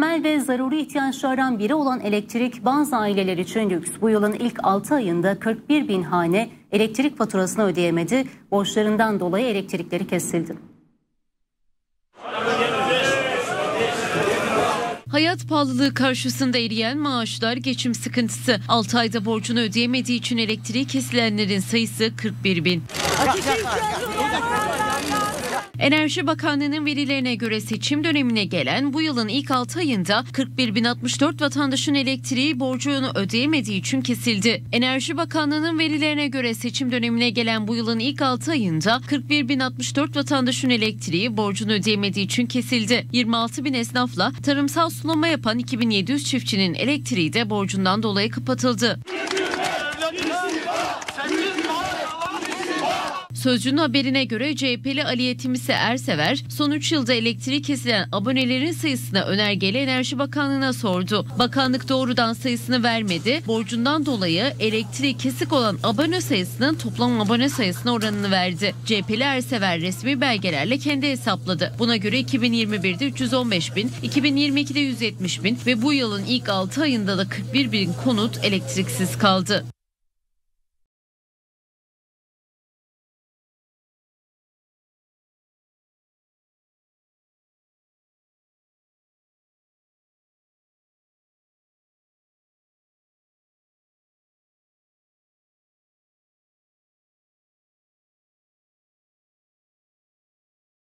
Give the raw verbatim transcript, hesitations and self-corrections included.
temel ve zaruri ihtiyaçlardan biri olan elektrik bazı aileler için lüks. Bu yılın ilk altı ayında kırk bir bin hane elektrik faturasını ödeyemedi. Borçlarından dolayı elektrikleri kesildi. Hayat pahalılığı karşısında eriyen maaşlar, geçim sıkıntısı. altı ayda borcunu ödeyemediği için elektriği kesilenlerin sayısı kırk bir bin. Enerji Bakanlığı'nın verilerine göre seçim dönemine gelen bu yılın ilk altı ayında kırk bir bin altmış dört vatandaşın elektriği borcunu ödeyemediği için kesildi. Enerji Bakanlığı'nın verilerine göre seçim dönemine gelen bu yılın ilk altı ayında kırk bir bin altmış dört vatandaşın elektriği borcunu ödeyemediği için kesildi. yirmi altı bin esnafla tarımsal sulama yapan iki bin yedi yüz çiftçinin elektriği de borcundan dolayı kapatıldı. Sözcü'nün haberine göre C H P'li Ali Yetimise Ersever son üç yılda elektriği kesilen abonelerin sayısını önergeyle Enerji Bakanlığı'na sordu. Bakanlık doğrudan sayısını vermedi. Borcundan dolayı elektriği kesik olan abone sayısının toplam abone sayısına oranını verdi. C H P'li Ersever resmi belgelerle kendi hesapladı. Buna göre iki bin yirmi birde üç yüz on beş bin, iki bin yirmi ikide yüz yetmiş bin ve bu yılın ilk altı ayında da kırk bir bin konut elektriksiz kaldı.